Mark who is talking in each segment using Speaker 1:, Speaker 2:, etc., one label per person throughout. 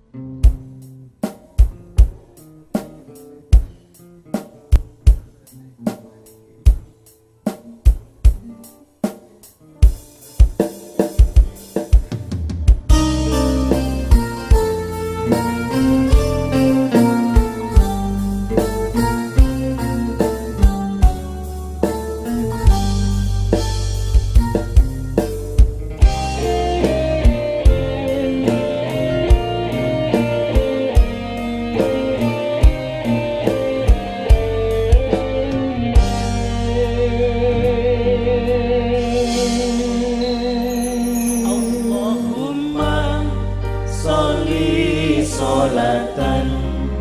Speaker 1: Sholatan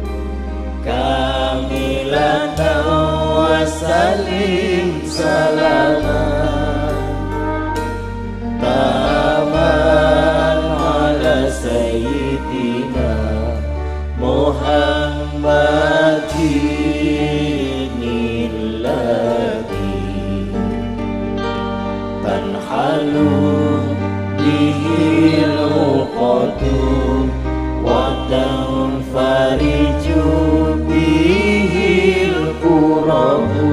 Speaker 1: kamilatan wa salim salaman taman ala sayyidina Muhammadinillahi tanhalu bihil uqadu fariju bihil kurabu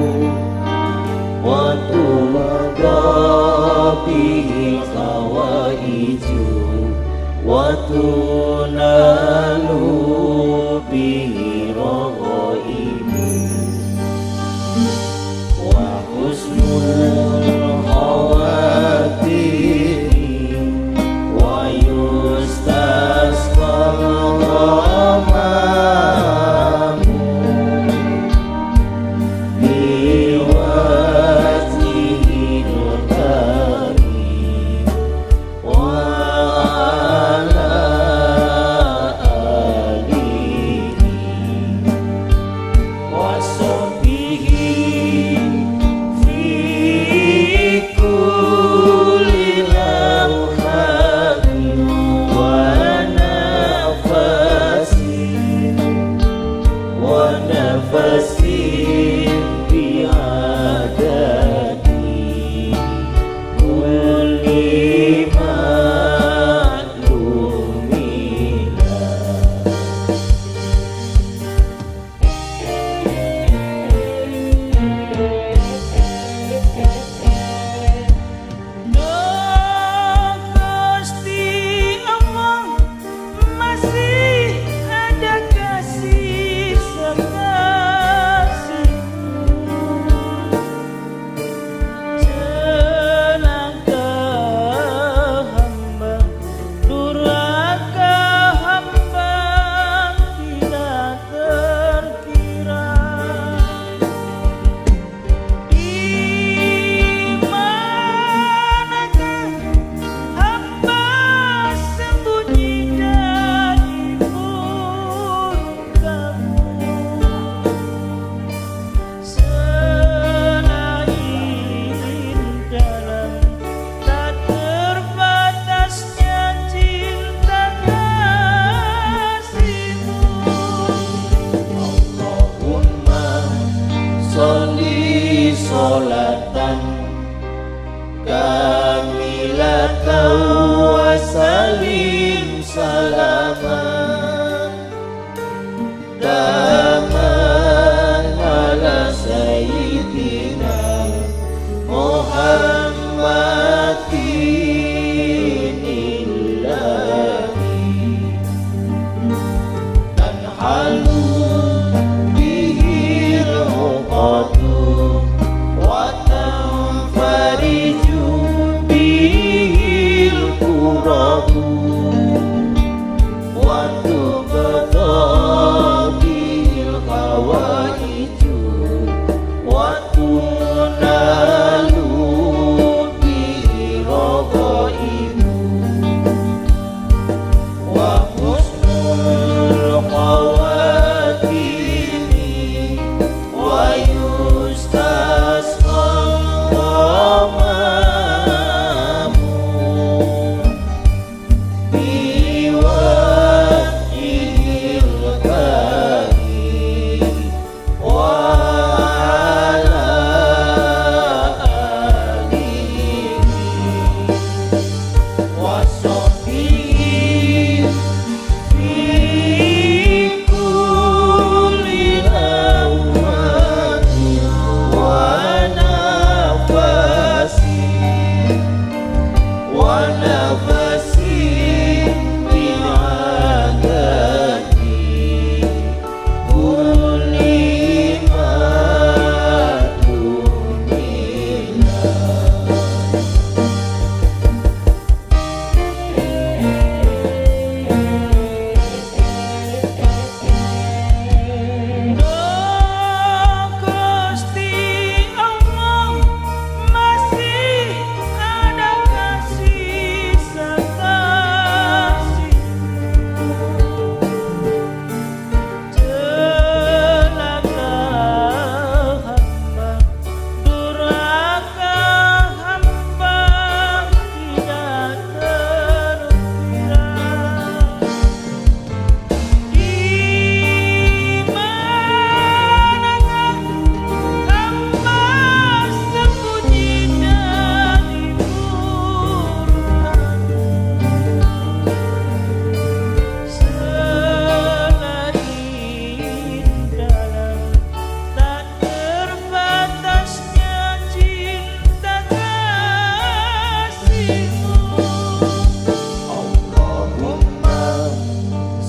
Speaker 1: wa tumaga bihil khawaiju wa tunalu bihil raghaibu wa husnul khawatiri wa yustasqa Sholatan kamilatan wa salim salaman taman ala sayyidina Muhammadinillahi tanhalu bihil uqadu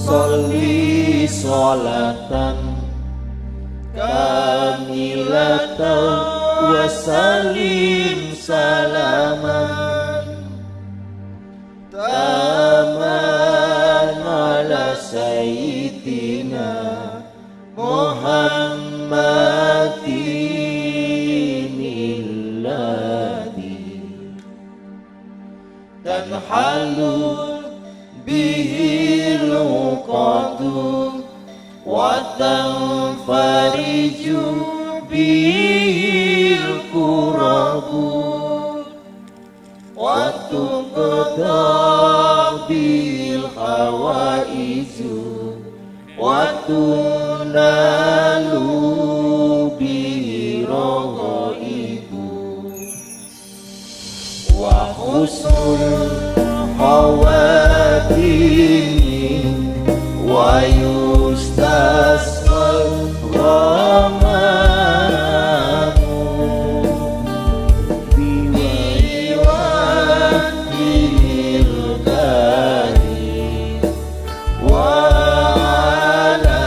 Speaker 1: sholli sholatan kamilatan wa salim salaman taman ala sayyidina Muhammadin illadhi tanhalu bihil uqadu wa tanfariju bihil kurabu wa tuqda bil hawaiju wa tunalu birghaibu wa husnul hawadini wa yustasqal ghamanu biwajhil karim wa ala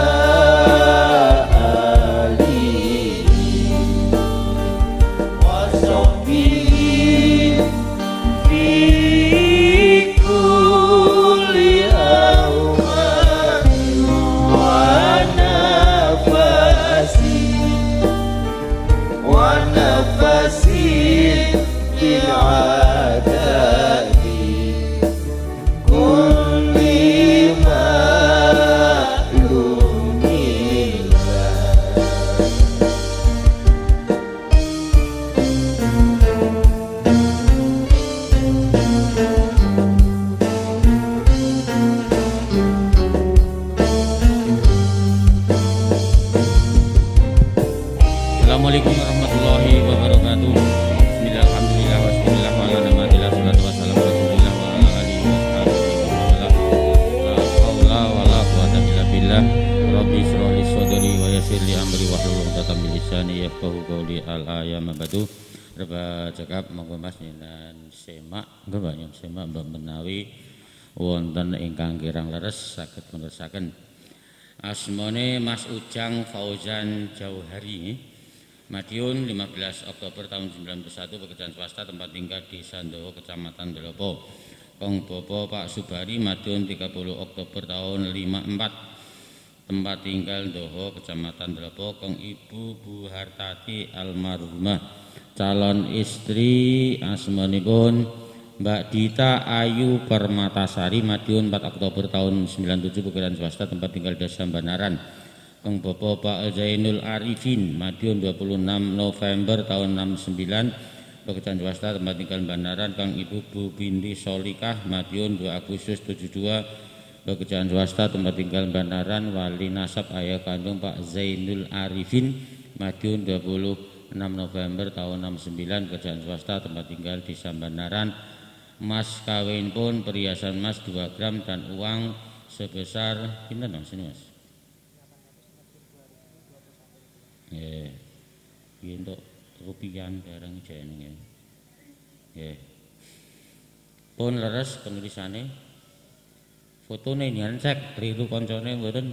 Speaker 1: alihi wa sahbihi fi kulli awqatin wa nafasi bil adadi kulli ma'lumillah.
Speaker 2: Assalamualaikum warahmatullahi wabarakatuh. Bismillah, alhamdulillah, wassalatu wassalamu ala rasulillah wa ala alihi wa sahbihi wa la haula wa la quwwata illa billah. Rabbi shrah li sadri wa yassir li amri wahlul 'uqdatam min lisani yafqahu qawli. Al-ayam mabadu. Reba cekap monggo Mas nyenan semak, nggih Mbak nyen semak Mbak menawi wonten ingkang kirang leres saged mirsakaken. Asmane Mas Ujang Fauzan Jauhari. Madiun 15 Oktober tahun 91, pekerjaan swasta, tempat tinggal di Sandowo, Kecamatan Delopo. Kong Bopo Pak Subari, Madiun 30 Oktober tahun 54, tempat tinggal Doho, Kecamatan Delopo. Kong Ibu Bu Hartati almarhumah, calon istri asmanipun Mbak Dita Ayu Permatasari, Madiun 4 Oktober tahun 97, pekerjaan swasta, tempat tinggal Desa Banaran. Kang Bapak Pak Zainul Arifin, Madiun 26 November tahun 69, pekerjaan swasta, tempat tinggal Banaran. Kang Ibu Bu Binti Solikah, Madiun 2 Agustus 72, pekerjaan swasta, tempat tinggal Banaran. Wali nasab ayah kandung Pak Zainul Arifin, Madiun 26 November tahun 69, pekerjaan swasta, tempat tinggal di Banaran. Mas kawin pun perhiasan emas 2 gram dan uang sebesar pinten Mas ini Mas? Untuk rupiah barang jenenge. Nggih. Pun leres penulisane. Fotone nyen cek riru kancane mboten.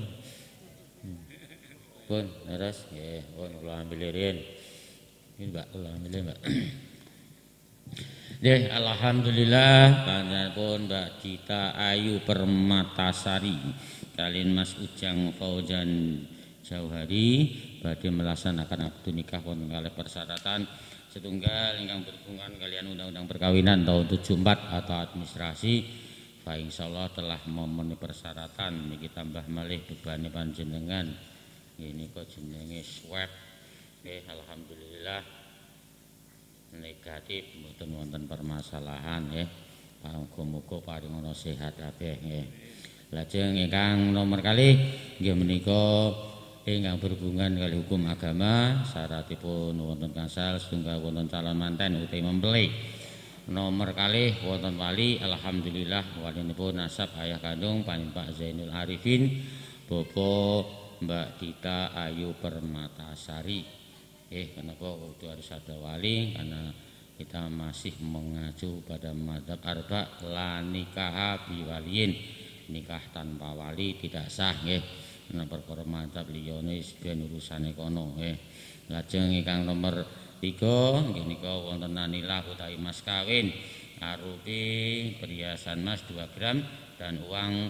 Speaker 2: Pun leres nggih, pun kula ambil riyen. Ini Mbak, kula ambil Mbak. Nggih, alhamdulillah panjenenganipun Mbak Dita Ayu Permatasari kalian Mas Ujang Fauzan Jauhari badhe melaksanakan akad nikah wonten kalih persyaratan setunggal ingkang berhubungan kalian undang-undang perkawinan tahun 74 atau administrasi. Fa insyaallah telah memenuhi persyaratan niki tambah malih bebane panjenengan. Ini kok jenenge swab. Nggih alhamdulillah negatif mboten wonten permasalahan nggih. Muga-muga paring sehat kabeh nggih. Lajeng ingkang nomor kalih nggih menika ingkang berhubungan kali hukum agama, syaratipun wonten kangsal setunggal wonten calon manten utawi mempelai. Nomor kalih wonten wali, alhamdulillah walinipun nasab ayah kandung Pak Zainul Arifin, Bopo Mbak Dita Ayu Permatasari. Kenapa kudu harus ada wali? Karena kita masih mengacu pada madzhab arba la nikaha biwaliyin. nikah tanpa wali tidak sah nggih. Nah perkara madzhab liyane ben urusane kono nggih. Lajeng ingkang nomor 3 nggih nika wonten anilah utawi mas kawin arupi perhiasan emas 2 gram dan uang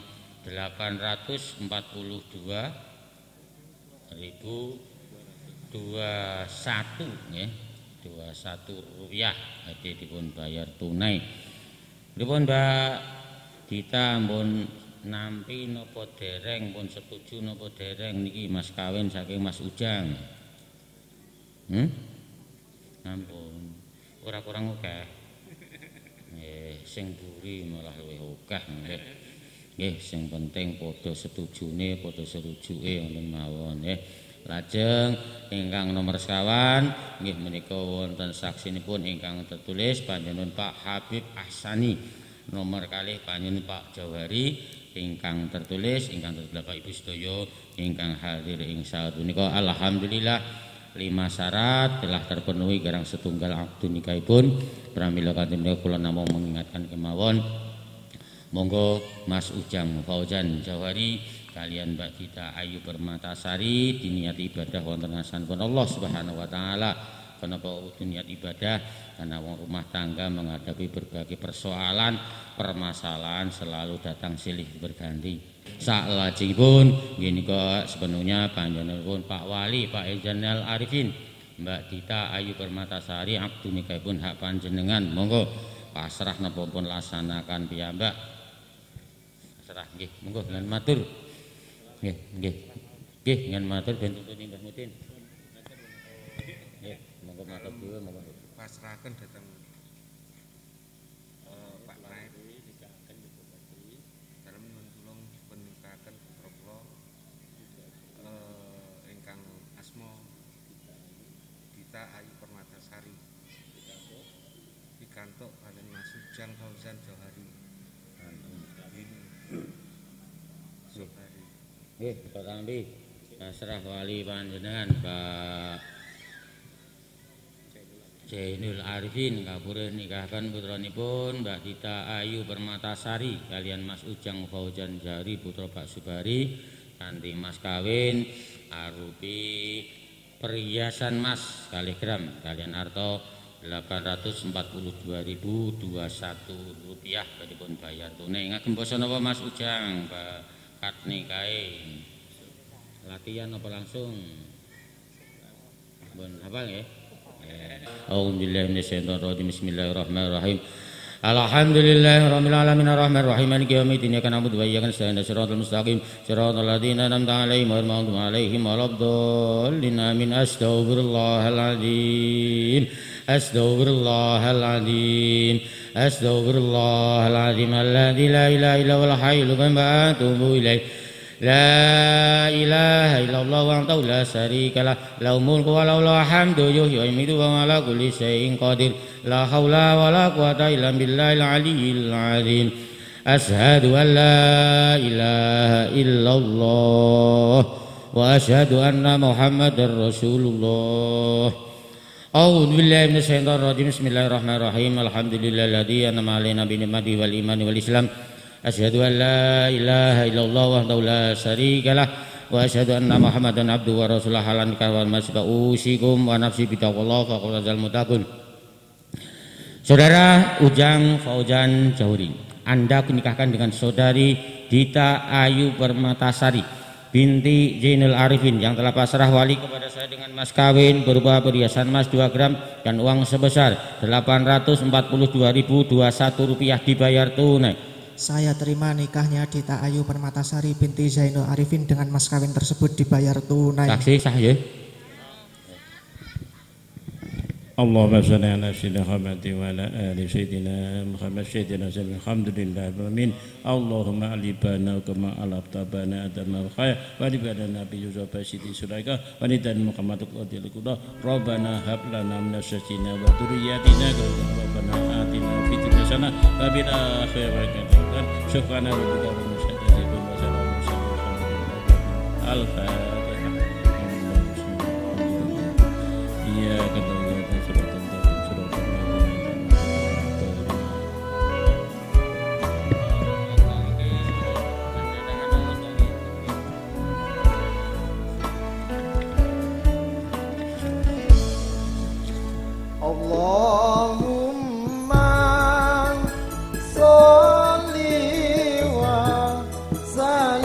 Speaker 2: 842.021 nggih. 21 rupiah jadi dipun bayar tunai. Pripun Mbak Dita ampun nampi napa dereng pun setuju napa dereng niki mas kawin saking Mas Ujang. Ampun ora kurang akeh. Nggih sing buri malah luwih akeh nggih. Nggih sing penting padha setujune padha serujuke wonten mawon nggih. Lajeng ingkang nomor sekawan nggih menika wonten saksinipun ingkang tertulis panjenengan Pak Habib Ahsani, nomor kalih panjenengan Pak Jawhari ingkang tertulis Bapak Ibu sedaya ingkang hadir ing saat menika. Alhamdulillah 5 syarat telah terpenuhi garang setunggal akad nikahipun. Pramila kanthi menika kula namung mengingatkan kemawon monggo Mas Ujang Fauzan Jawhari kalian Mbak Dita Ayu Permatasari diniati ibadah wonten ngasanipun Allah Subhanahu wa taala. Kenapa niat ibadah? Karena rumah tangga menghadapi berbagai persoalan, permasalahan selalu datang silih berganti. Salajengipun nggih nika sepenuhnya panjenenganipun Pak Wali Pak Zainal Arifin Mbak Dita Ayu Permatasari akad nikahipun hak panjenengan. Monggo pasrah napa pun laksanakan piyambak. Pasrah nggih monggo lan matur. Nggih ngan matur ben tuntuni Mbah Mudin. Nggih monggo matur dhewe monggo
Speaker 3: pasrahaken dhateng Pak Naib dalem nulung peningkatan putra kula ingkang asma Dita Ayu Permatasari pikantuk kaliyan Mas Ujang Fauzan Jawhari.
Speaker 2: Nggih, Pak Kambi, pasrah wali panjenengan Pak Zainul Arifin kapurih nikahaken putranipun Mbak Dita Ayu Permatasari kalian Mas Ujang Fauzan Jawhari putra Pak Subari kanthi mas kawin arupi perhiasan emas kalih gram kalian arta 842.021 rupiah dipun bayar tunai. Ngagem basa napa Mas Ujang Pak kat nikahe latihan apa langsung bon hafal nggih. A'udzubillahi minasyaitonir rajim. Bismillahirrahmanirrahim. Alhamdulillahirabbil alamin arrahmanir rahim maliki yaumiddin iyyaka na'budu wa iyyaka nasta'in shiratal mustaqim shiratal ladzina an'amta 'alaihim ghairil maghdubi 'alaihim waladdallin amin. Astaghfirullahaladzim astaghfirullahaladzim astaghfirullahaladzim alladzi la ilaha illa huwal hayyul qayyum wa atubu ilaih. La ilaha illallah wahdahu la syarika lah lahul mulku wa lahul hamdu yuhyi wa yumiitu wa huwa ala kulli syai'in qadir. La haula wa la quwwata illa billahil aliyyil azim. Asyhadu an la ilaha illallah wa asyhadu anna Muhammadar Rasulullah. A'udzu billahi minasyaitonir rajim. Bismillahirrahmanirrahim. Alhamdulillahilladzi an'ama 'alaina bi ni'matihi wal imani wal islam. Asyhadu an la ilaha illallah wahdahu la syarikalah wa asyhadu anna Muhammadan abduhu wa rasuluh. Halan kawal masbausikum wa nafsi bitaqwallah fa qul muttaqun. Saudara Ujang Fauzan Jawhari, Anda kunikahkan dengan saudari Dita Ayu Permatasari binti Zainal Arifin yang telah pasrah wali kepada saya dengan mas kawin berupa perhiasan emas 2 gram dan uang sebesar 842.021 rupiah dibayar tunai.
Speaker 4: Saya terima nikahnya Dita Ayu Permatasari binti Zainul Arifin dengan mas kawin tersebut dibayar tunai.
Speaker 2: Saksi sah ya.
Speaker 5: Allahumma shalli ala sayyidina Muhammadin wa ala ali sayyidina Muhammad sayyidina alhamdulillah amin. Allahumma alibana kama alabtabana adama khayr wa libana nabi yusuf siti sulaika wa nidan muhammad qadil quda rabbana hab lana min asyajina wa dhurriyyatina rabbana atina fid dunya hasanah wa fil akhirati hasanah subhana rabbika rabbil izzati amma yasifun al-fatihah. Iya kata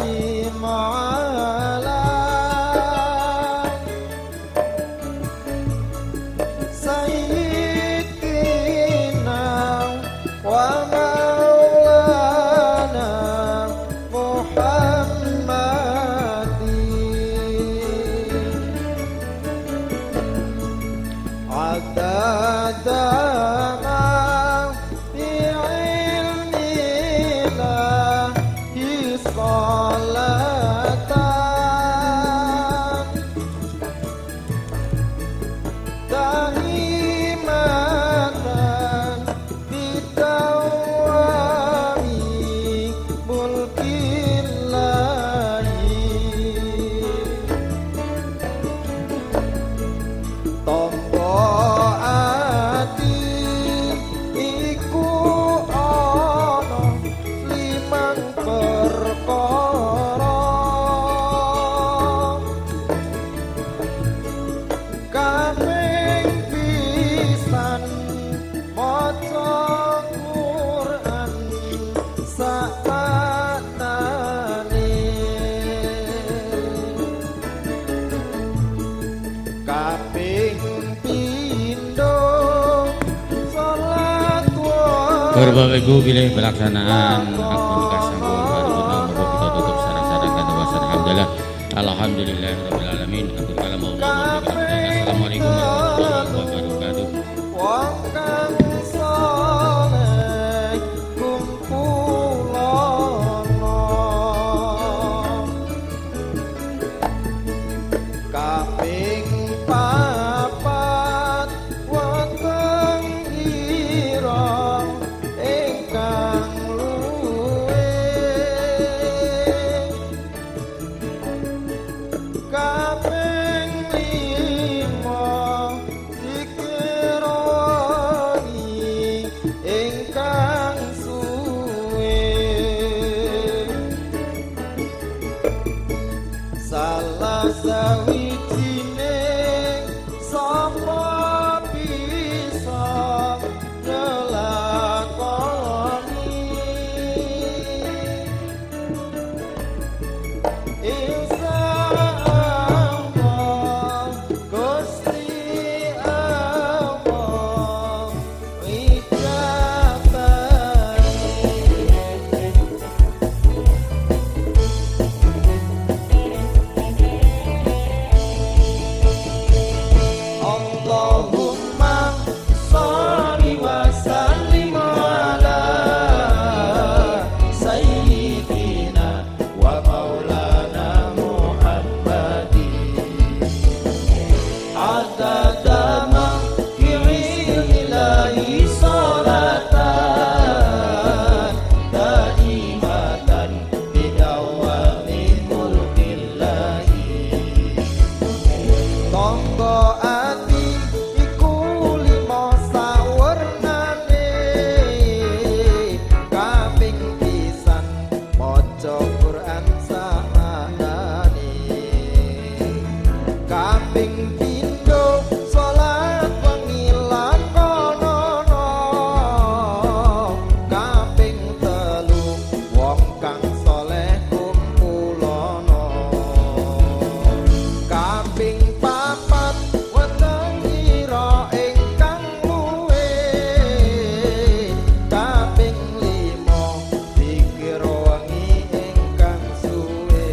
Speaker 2: Bapak Ibu pilih pelaksanaan akun kasanggung paripurna muga kita tutup sareng-sareng katawasan alhamdulillah alhamdulillahirabbil alamin atur kalam Allah assalamualaikum warahmatullahi wabarakatuh.
Speaker 1: Wong kang saleh kumpulono kaping papat weteng ira ingkang luwe kaping lima dikirani ingkang suwe salah sawijining sapa bisa ngelakoni insyaallah Gusti Allah Allahumma sholli wa sallim ala sayyidina wa maulana Muhammadin adada ma ilahi salatan daimatan bidawami mulkillahi tonggo ati iku limo sawernane kaping pisan maca Quran samanane kaping pindho salat wengi lakonono kaping telu wong kang saleh kumpulono kaping papat weteng ira ingkang luwe kaping lima pikir wengi ingkang suwe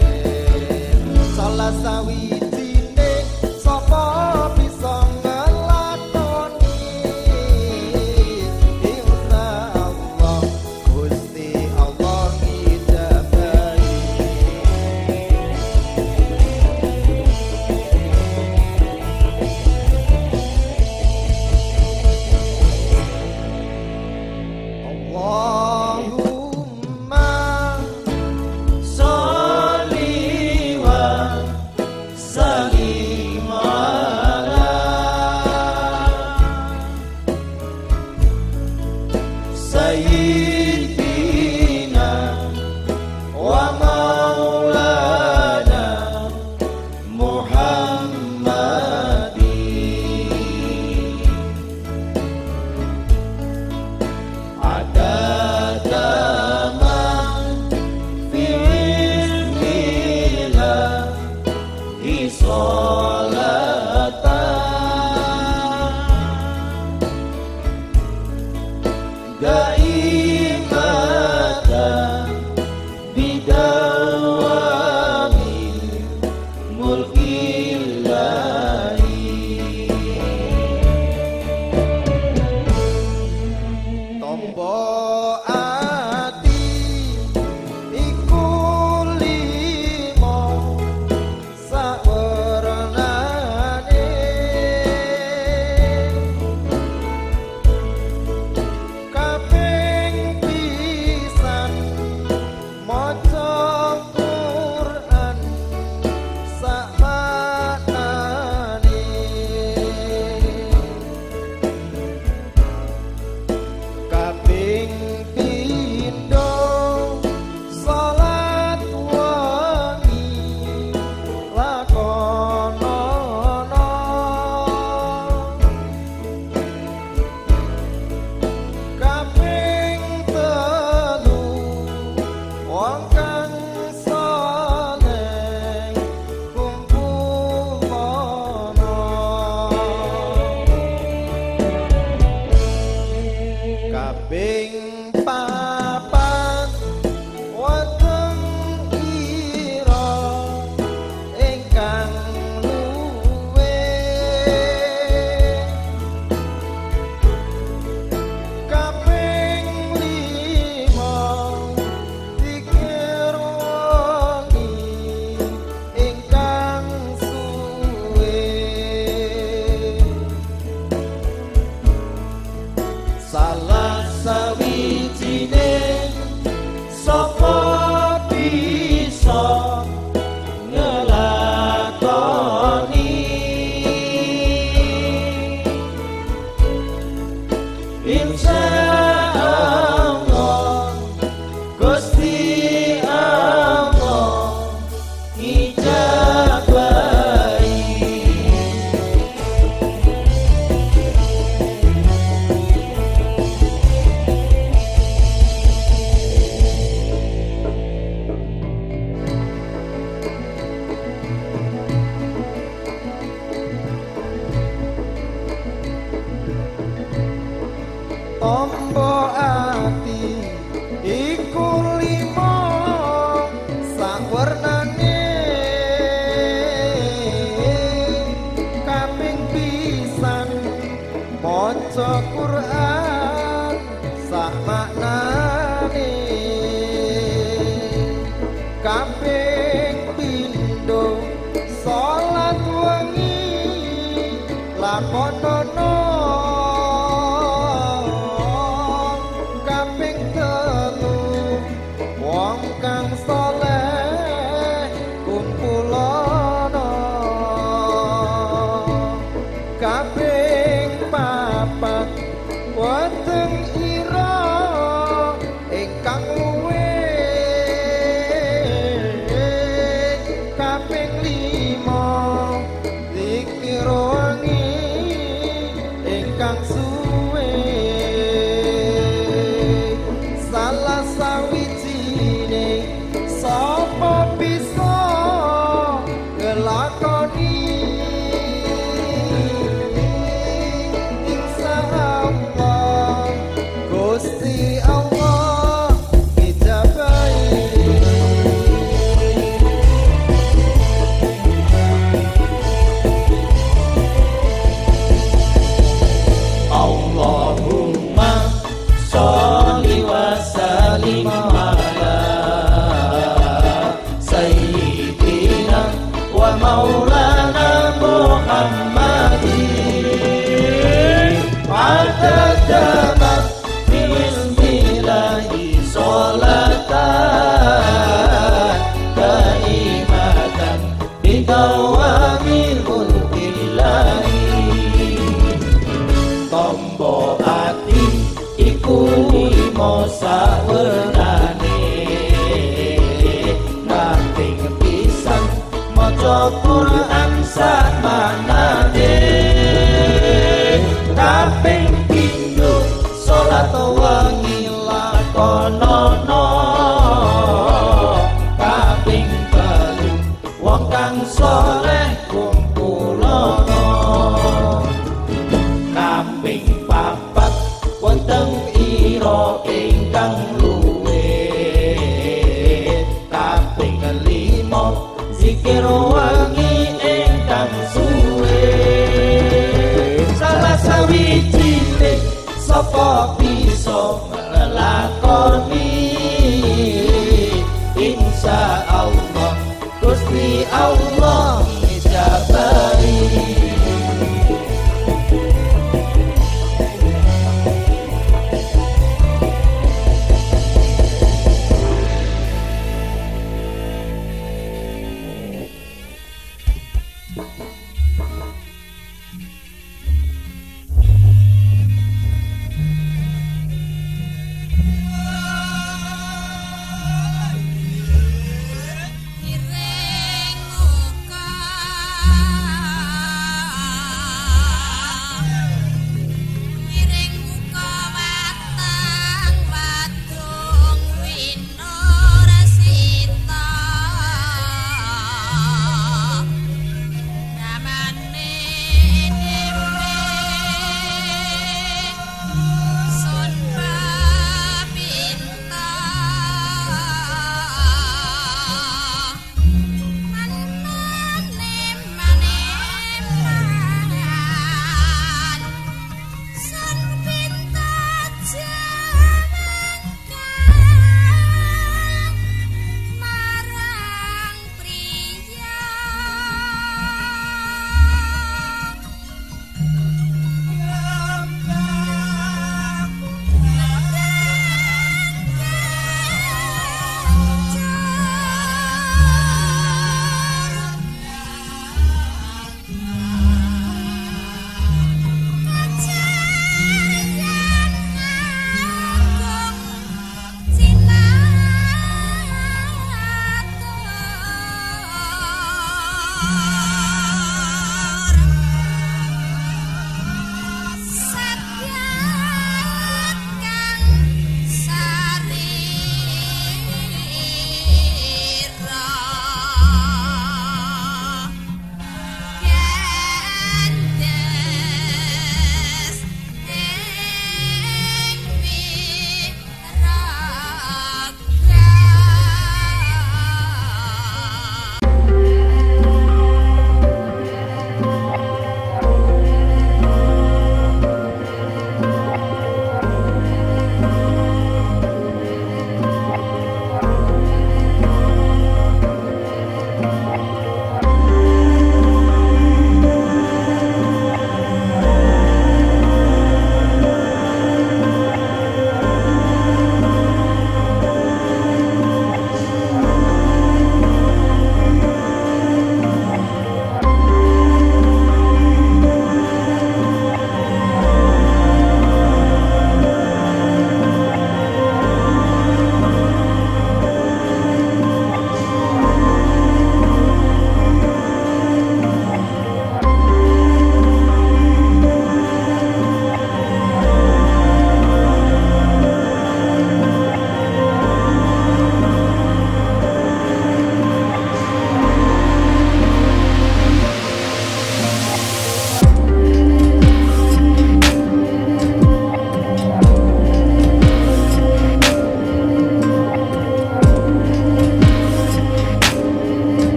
Speaker 1: salah sawijining sapa bisa ngelakoni insyaallah Gusti Allah ngijabahi Allahumma sholli wa kaping pindho salat wengi lakonono kaping telu wong kang saleh kumpulono kaping papat weteng ira ingkang luwe kaping lima zikir wengi ingkang suwe salah sawijine sapa bisa ngelakoni insyaallah Gusti Allah ijabahi
Speaker 6: Allahumma sholli wa sallim ala sayyidina wa maulana Muhammadin adada bismillahi sholatan kalimatan bidawami mulkillahi tombo ati iku limo sawenane kaping pisan maca Quran samanane kaping pindho salat wengi lakonono kaping telu wong kang saleh kumpulono kaping papat wonten ira ingkang luwe kaping lima zikir wengi ingkang suwe salah sawijine sapa bisa nglakoni insyaallah Gusti Allah